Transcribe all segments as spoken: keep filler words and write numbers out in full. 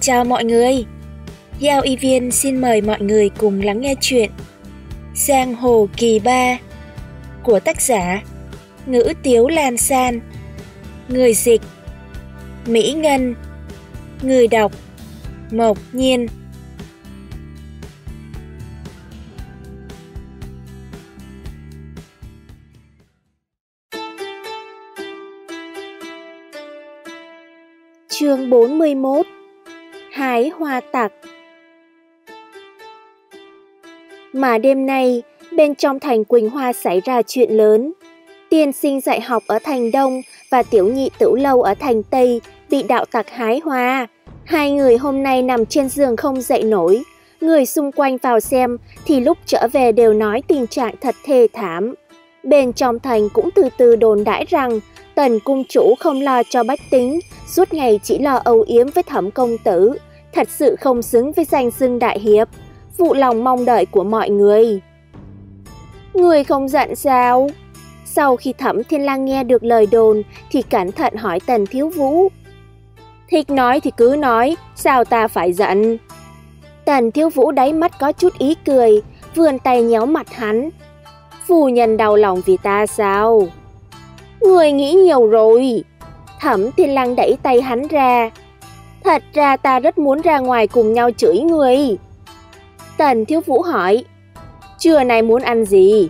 Chào mọi người! Giao Y Viên xin mời mọi người cùng lắng nghe chuyện Giang Hồ Kỳ Ba của tác giả Ngữ Tiếu Lan San, người dịch Mỹ Ngân, người đọc Mộc Nhiên. Chương bốn mươi mốt. Hái hoa tặc. Mà đêm nay, bên trong thành Quỳnh Hoa xảy ra chuyện lớn. Tiên sinh dạy học ở thành Đông và tiểu nhị tửu lâu ở thành Tây bị đạo tặc hái hoa. Hai người hôm nay nằm trên giường không dậy nổi. Người xung quanh vào xem thì lúc trở về đều nói tình trạng thật thê thảm. Bên trong thành cũng từ từ đồn đãi rằng Tần cung chủ không lo cho bách tính, suốt ngày chỉ lo âu yếm với Thẩm công tử, thật sự không xứng với danh xưng đại hiệp, phụ lòng mong đợi của mọi người. Người không giận sao? Sau khi Thẩm Thiên Lang nghe được lời đồn thì cẩn thận hỏi Tần Thiếu Vũ. Thích nói thì cứ nói, sao ta phải giận? Tần Thiếu Vũ đáy mắt có chút ý cười, vươn tay nhéo mặt hắn. Phu nhân đau lòng vì ta sao? Người nghĩ nhiều rồi. Thẩm Thiên Lang đẩy tay hắn ra. Thật ra ta rất muốn ra ngoài cùng nhau chửi người. Tần Thiếu Vũ hỏi. Trưa nay muốn ăn gì?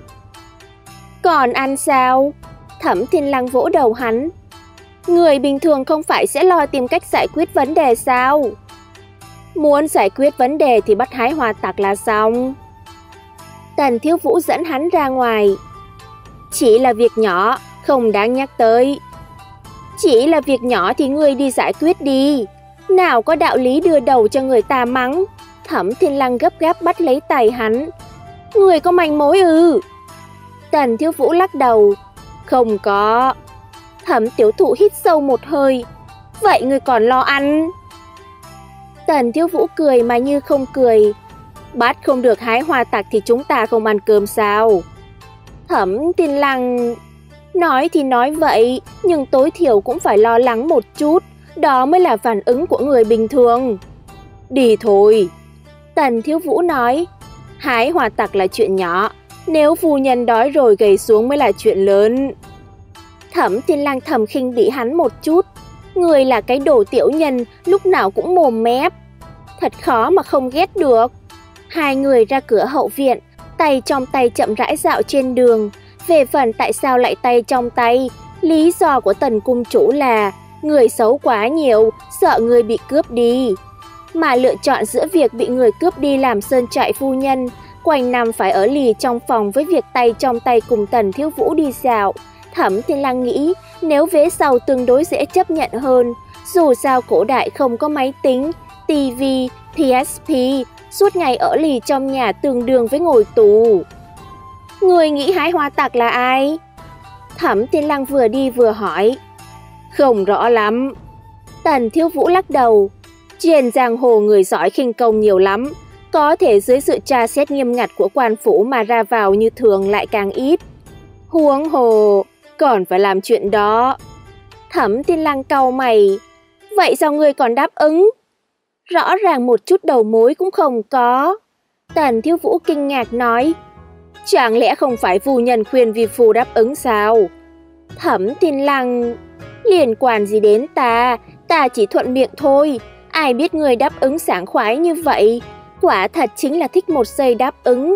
Còn ăn sao? Thẩm Thiên Lang vỗ đầu hắn. Người bình thường không phải sẽ lo tìm cách giải quyết vấn đề sao? Muốn giải quyết vấn đề thì bắt hái hoa tặc là xong. Tần Thiếu Vũ dẫn hắn ra ngoài. Chỉ là việc nhỏ, không đáng nhắc tới. Chỉ là việc nhỏ thì ngươi đi giải quyết đi. Nào có đạo lý đưa đầu cho người ta mắng. Thẩm Thiên Lang gấp gáp bắt lấy tay hắn. Người có manh mối ư? Tần Thiếu Vũ lắc đầu. Không có. Thẩm Tiểu Thụ hít sâu một hơi. Vậy người còn lo ăn? Tần Thiếu Vũ cười mà như không cười. Bắt không được hái hoa tặc thì chúng ta không ăn cơm sao? Thẩm Thiên Lang... Nói thì nói vậy, nhưng tối thiểu cũng phải lo lắng một chút, đó mới là phản ứng của người bình thường. Đi thôi. Tần Thiếu Vũ nói, hái hoa tặc là chuyện nhỏ, nếu phu nhân đói rồi gầy xuống mới là chuyện lớn. Thẩm Thiên Lang thầm khinh bỉ hắn một chút, người là cái đồ tiểu nhân, lúc nào cũng mồm mép. Thật khó mà không ghét được. Hai người ra cửa hậu viện, tay trong tay chậm rãi dạo trên đường. Về phần tại sao lại tay trong tay, lý do của Tần cung chủ là người xấu quá nhiều, sợ người bị cướp đi. Mà lựa chọn giữa việc bị người cướp đi làm sơn trại phu nhân, quanh năm phải ở lì trong phòng với việc tay trong tay cùng Tần Thiếu Vũ đi dạo. Thẩm Thiên Lang nghĩ nếu vế sau tương đối dễ chấp nhận hơn, dù sao cổ đại không có máy tính, tivi, pê ét pê, suốt ngày ở lì trong nhà tương đương với ngồi tù. Người nghĩ hái hoa tặc là ai? Thẩm Thiên Lang vừa đi vừa hỏi. Không rõ lắm. Tần Thiếu Vũ lắc đầu. Trên giang hồ người giỏi khinh công nhiều lắm, có thể dưới sự tra xét nghiêm ngặt của quan phủ mà ra vào như thường lại càng ít. Huống hồ, còn phải làm chuyện đó. Thẩm Thiên Lang cau mày. Vậy sao người còn đáp ứng? Rõ ràng một chút đầu mối cũng không có. Tần Thiếu Vũ kinh ngạc nói. Chẳng lẽ không phải phu nhân khuyên vi phu đáp ứng sao? Thẩm Thiên Lang, liên quan gì đến ta, ta chỉ thuận miệng thôi, ai biết người đáp ứng sảng khoái như vậy, quả thật chính là thích một giây đáp ứng.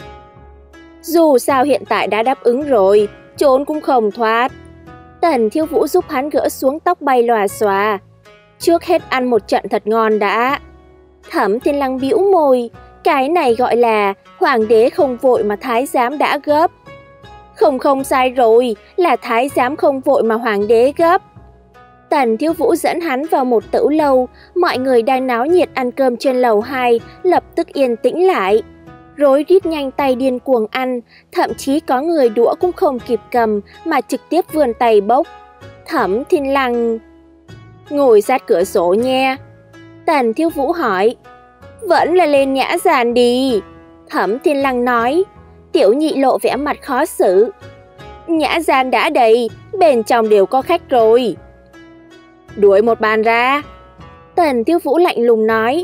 Dù sao hiện tại đã đáp ứng rồi, trốn cũng không thoát. Tần Thiếu Vũ giúp hắn gỡ xuống tóc bay lòa xòa. Trước hết ăn một trận thật ngon đã. Thẩm Thiên Lang bĩu môi. Cái này gọi là hoàng đế không vội mà thái giám đã gấp. Không không sai rồi, là thái giám không vội mà hoàng đế gấp. Tần Thiếu Vũ dẫn hắn vào một tửu lâu, mọi người đang náo nhiệt ăn cơm trên lầu hai, lập tức yên tĩnh lại. Rối rít nhanh tay điên cuồng ăn, thậm chí có người đũa cũng không kịp cầm mà trực tiếp vươn tay bốc. Thẩm Thiên Lang, ngồi sát cửa sổ nha. Tần Thiếu Vũ hỏi. Vẫn là lên nhã gian đi. Thẩm Thiên Lang nói. Tiểu nhị lộ vẻ mặt khó xử. Nhã gian đã đầy, bên trong đều có khách rồi. Đuổi một bàn ra. Tần Thiếu Vũ lạnh lùng nói.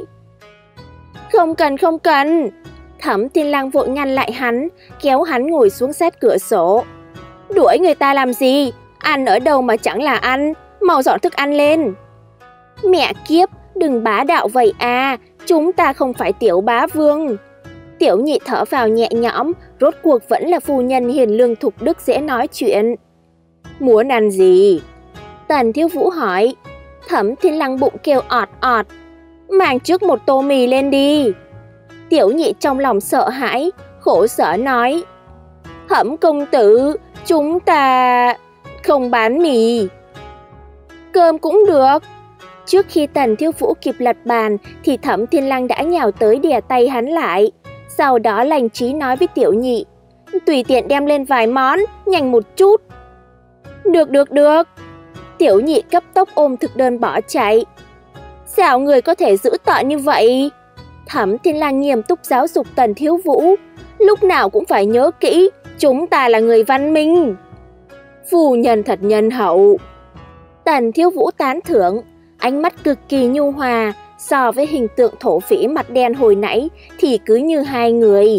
Không cần, không cần. Thẩm Thiên Lăng vội ngăn lại hắn, kéo hắn ngồi xuống sát cửa sổ. Đuổi người ta làm gì? Ăn ở đâu mà chẳng là ăn, mau dọn thức ăn lên. Mẹ kiếp, đừng bá đạo vậy à, chúng ta không phải tiểu bá vương. Tiểu Nhị thở vào nhẹ nhõm, rốt cuộc vẫn là phu nhân hiền lương thục đức dễ nói chuyện. Muốn ăn gì? Tần Thiếu Vũ hỏi. Thẩm Thiên Lăng bụng kêu ọt ọt. Mang trước một tô mì lên đi. Tiểu Nhị trong lòng sợ hãi, khổ sở nói. Thẩm công tử, chúng ta không bán mì. Cơm cũng được. Trước khi Tần Thiếu Vũ kịp lật bàn thì Thẩm Thiên Lăng đã nhào tới đè tay hắn lại. Sau đó lành trí nói với Tiểu Nhị. Tùy tiện đem lên vài món, nhanh một chút. Được được được. Tiểu Nhị cấp tốc ôm thực đơn bỏ chạy. Sao người có thể giữ tợn như vậy? Thẩm Thiên Lăng nghiêm túc giáo dục Tần Thiếu Vũ. Lúc nào cũng phải nhớ kỹ, chúng ta là người văn minh. Phu nhân thật nhân hậu. Tần Thiếu Vũ tán thưởng, ánh mắt cực kỳ nhu hòa, so với hình tượng thổ phỉ mặt đen hồi nãy thì cứ như hai người.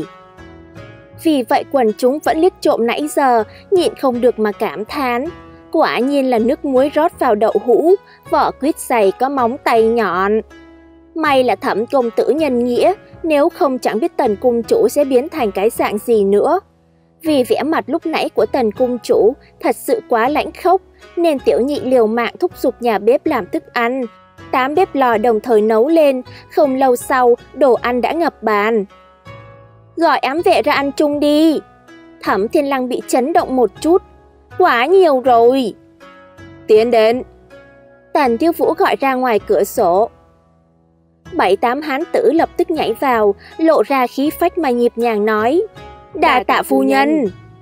Vì vậy quần chúng vẫn liếc trộm nãy giờ, nhịn không được mà cảm thán. Quả nhiên là nước muối rót vào đậu hũ, vỏ quýt dày có móng tay nhọn. May là Thẩm công tử nhân nghĩa, nếu không chẳng biết Tần cung chủ sẽ biến thành cái dạng gì nữa. Vì vẻ mặt lúc nãy của Tần cung chủ thật sự quá lãnh khốc, nên Tiểu Nhị liều mạng thúc giục nhà bếp làm thức ăn. Tám bếp lò đồng thời nấu lên, không lâu sau đồ ăn đã ngập bàn. Gọi ám vệ ra ăn chung đi. Thẩm Thiên Lăng bị chấn động một chút. Quá nhiều rồi. Tiến đến. Tần Thiếu Vũ gọi ra ngoài cửa sổ. Bảy tám hán tử lập tức nhảy vào, lộ ra khí phách mà nhịp nhàng nói. Đà tạ phu nhân.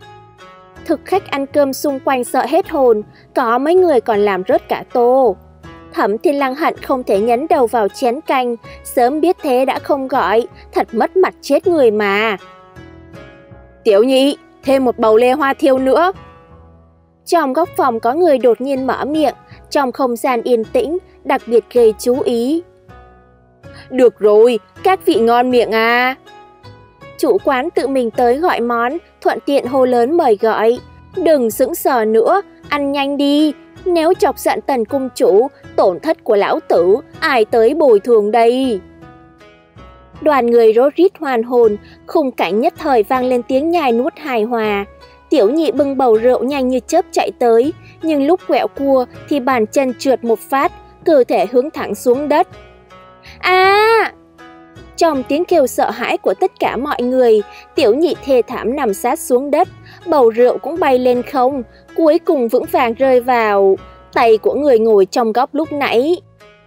Thực khách ăn cơm xung quanh sợ hết hồn, có mấy người còn làm rớt cả tô. Thẩm Thiên Lăng hận không thể nhấn đầu vào chén canh, sớm biết thế đã không gọi, thật mất mặt chết người mà. Tiểu Nhị, thêm một bầu lê hoa thiêu nữa. Trong góc phòng có người đột nhiên mở miệng, trong không gian yên tĩnh, đặc biệt gây chú ý. Được rồi, các vị ngon miệng à. Chủ quán tự mình tới gọi món, thuận tiện hô lớn mời gọi. Đừng sững sờ nữa, ăn nhanh đi. Nếu chọc giận Tần cung chủ, tổn thất của lão tử, ai tới bồi thường đây? Đoàn người rối rít hoàn hồn, khung cảnh nhất thời vang lên tiếng nhai nuốt hài hòa. Tiểu Nhị bưng bầu rượu nhanh như chớp chạy tới, nhưng lúc quẹo cua thì bàn chân trượt một phát, cơ thể hướng thẳng xuống đất. À! Trong tiếng kêu sợ hãi của tất cả mọi người, Tiểu Nhị thê thảm nằm sát xuống đất, bầu rượu cũng bay lên không, cuối cùng vững vàng rơi vào tay của người ngồi trong góc lúc nãy.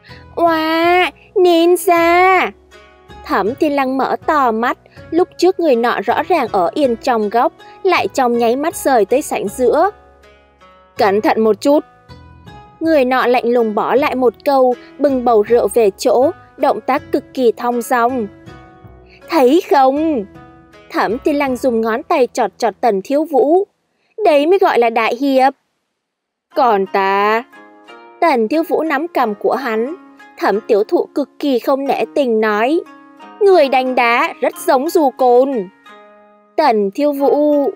Oa, ninja! Thẩm Thiên Lăng mở to mắt, lúc trước người nọ rõ ràng ở yên trong góc, lại trong nháy mắt rời tới sảnh giữa. Cẩn thận một chút. Người nọ lạnh lùng bỏ lại một câu, bưng bầu rượu về chỗ, động tác cực kỳ thong dong. Thấy không? Thẩm Thiên Lăng dùng ngón tay chọt chọt Tần Thiếu Vũ. Đấy mới gọi là đại hiệp. Còn ta... Tần Thiếu Vũ nắm cằm của hắn. Thẩm Tiểu Thụ cực kỳ không nể tình nói. Người đánh đá rất giống dù cồn. Tần Thiếu Vũ...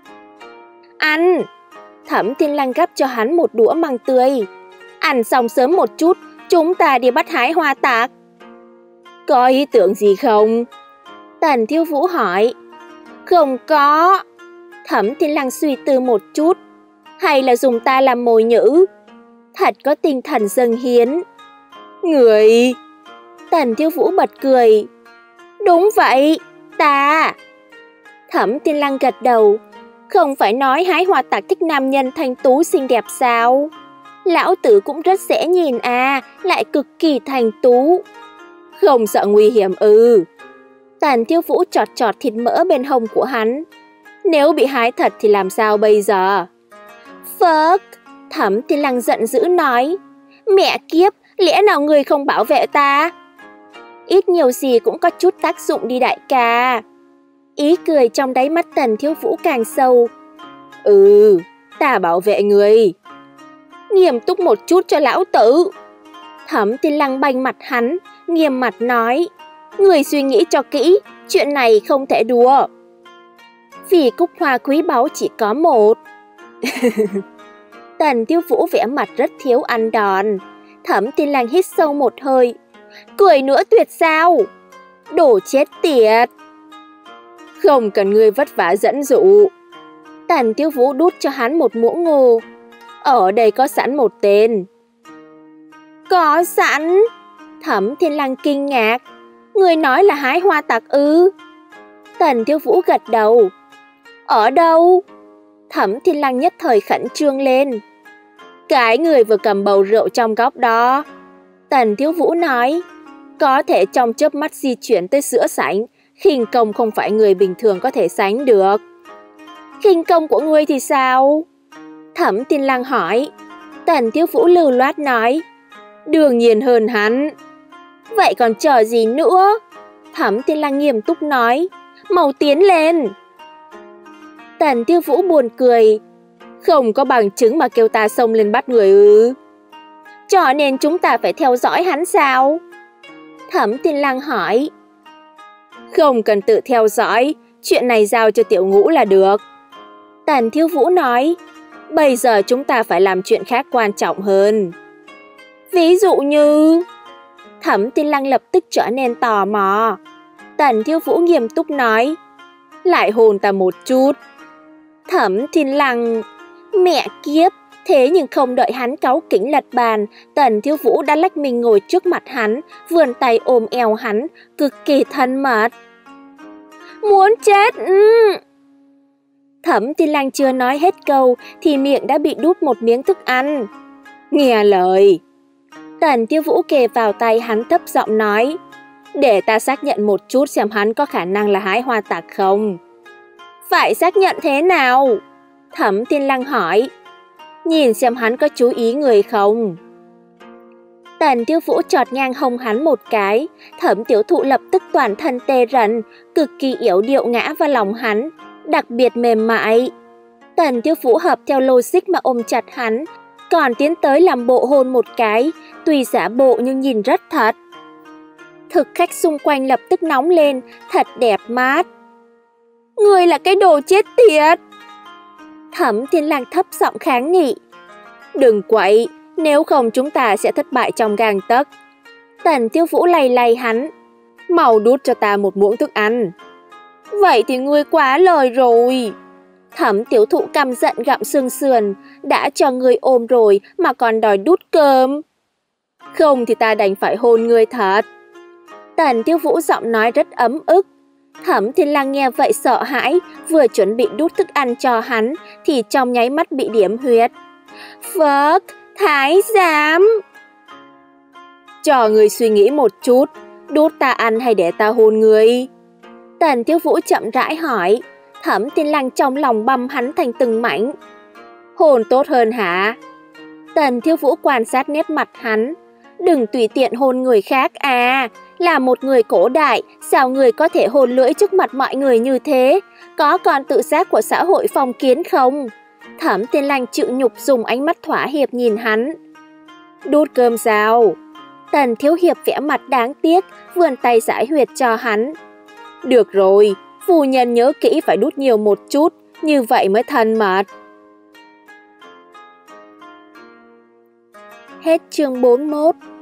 Ăn! Thẩm Thiên Lăng gắp cho hắn một đũa măng tươi. Ăn xong sớm một chút, chúng ta đi bắt hái hoa tạc. Có ý tưởng gì không? Tần Thiếu Vũ hỏi. Không có. Thẩm Thiên Lăng suy tư một chút. Hay là dùng ta làm mồi nhữ? Thật có tinh thần dâng hiến. Người... Tần Thiếu Vũ bật cười. Đúng vậy, ta. Thẩm Thiên Lăng gật đầu. Không phải nói hái hoa tạc thích nam nhân thanh tú xinh đẹp sao? Lão tử cũng rất dễ nhìn à, lại cực kỳ thanh tú. Không sợ nguy hiểm ư? Tần Thiếu Vũ chọt chọt thịt mỡ bên hông của hắn. Nếu bị hái thật thì làm sao bây giờ? Phớc! Thẩm Thiên Lăng giận dữ nói. Mẹ kiếp, lẽ nào người không bảo vệ ta? Ít nhiều gì cũng có chút tác dụng đi đại ca. Ý cười trong đáy mắt Tần Thiếu Vũ càng sâu. Ừ, ta bảo vệ người. Nghiêm túc một chút cho lão tử. Thẩm Thiên Lăng banh mặt hắn, nghiêm mặt nói, người suy nghĩ cho kỹ, chuyện này không thể đùa. Vì cúc hoa quý báu chỉ có một. Tần Tiêu Vũ vẻ mặt rất thiếu ăn đòn. Thẩm Thiên Lăng hít sâu một hơi, cười nữa tuyệt sao? Đồ chết tiệt. Không cần ngươi vất vả dẫn dụ. Tần Tiêu Vũ đút cho hắn một muỗng ngô. Ở đây có sẵn một tên. Có sẵn? Thẩm Thiên Lăng kinh ngạc. Người nói là hái hoa tặc ư? Tần Tiêu Vũ gật đầu. Ở đâu? Thẩm Thiên Lăng nhất thời khẩn trương lên. Cái người vừa cầm bầu rượu trong góc đó. Tần Tiêu Vũ nói, có thể trong chớp mắt di chuyển tới giữa sảnh, khinh công không phải người bình thường có thể sánh được. Khinh công của ngươi thì sao? Thẩm Thiên Lăng hỏi. Tần Tiêu Vũ lưu loát nói, đương nhiên hơn hắn. Vậy còn chờ gì nữa? Thẩm Thiên Lăng nghiêm túc nói, mau tiến lên. Tần Tiêu Vũ buồn cười, không có bằng chứng mà kêu ta xông lên bắt người ư? Cho nên chúng ta phải theo dõi hắn sao? Thẩm Thiên Lăng hỏi. Không cần tự theo dõi, chuyện này giao cho Tiểu Ngũ là được. Tần Thiếu Vũ nói, bây giờ chúng ta phải làm chuyện khác quan trọng hơn. Ví dụ như... Thẩm Thiên Lăng lập tức trở nên tò mò. Tần Thiếu Vũ nghiêm túc nói, lại hôn ta một chút. Thẩm Thiên Lăng... Mẹ kiếp, thế nhưng không đợi hắn cáu kỉnh lật bàn, Tần Thiếu Vũ đã lách mình ngồi trước mặt hắn, vươn tay ôm eo hắn, cực kỳ thân mật. Muốn chết! Ừ. Thẩm Thiên Lăng chưa nói hết câu thì miệng đã bị đút một miếng thức ăn. Nghe lời. Tần Tiêu Vũ kề vào tay hắn thấp giọng nói, để ta xác nhận một chút xem hắn có khả năng là hái hoa tặc không. Phải xác nhận thế nào? Thẩm Thiên Lăng hỏi. Nhìn xem hắn có chú ý người không. Tần Tiêu Vũ chọt ngang hông hắn một cái, Thẩm Tiểu Thụ lập tức toàn thân tê rần, cực kỳ yếu điệu ngã vào lòng hắn, đặc biệt mềm mại. Tần Tiêu Vũ hợp theo logic mà ôm chặt hắn, còn tiến tới làm bộ hôn một cái, tuy giả bộ nhưng nhìn rất thật. Thực khách xung quanh lập tức nóng lên, thật đẹp mắt. Người là cái đồ chết tiệt. Thẩm Thiên Lăng thấp giọng kháng nghị. Đừng quậy, nếu không chúng ta sẽ thất bại trong gang tấc. Tần Tiêu Vũ lay lay hắn. Mau đút cho ta một muỗng thức ăn. Vậy thì ngươi quá lời rồi. Thẩm Tiểu Thụ căm giận gặm xương sườn, đã cho ngươi ôm rồi mà còn đòi đút cơm. Không thì ta đành phải hôn ngươi thật. Tần Tiêu Vũ giọng nói rất ấm ức. Thẩm Thiên Lăng nghe vậy sợ hãi, vừa chuẩn bị đút thức ăn cho hắn thì trong nháy mắt bị điểm huyệt. Phật, thái giám. Cho người suy nghĩ một chút, đút ta ăn hay để ta hôn người? Tần Tiêu Vũ chậm rãi hỏi. Thẩm Thiên Lăng trong lòng băm hắn thành từng mảnh. Hôn tốt hơn hả? Tần Tiêu Vũ quan sát nét mặt hắn. Đừng tùy tiện hôn người khác à. Là một người cổ đại, sao người có thể hôn lưỡi trước mặt mọi người như thế? Có còn tự giác của xã hội phong kiến không? Thẩm Thiên Lăng chịu nhục dùng ánh mắt thỏa hiệp nhìn hắn. Đút cơm sao? Tần Thiếu Hiệp vẻ mặt đáng tiếc, vươn tay giải huyệt cho hắn. Được rồi, phu nhân nhớ kỹ phải đút nhiều một chút, như vậy mới thân mật. Hết chương bốn mươi mốt.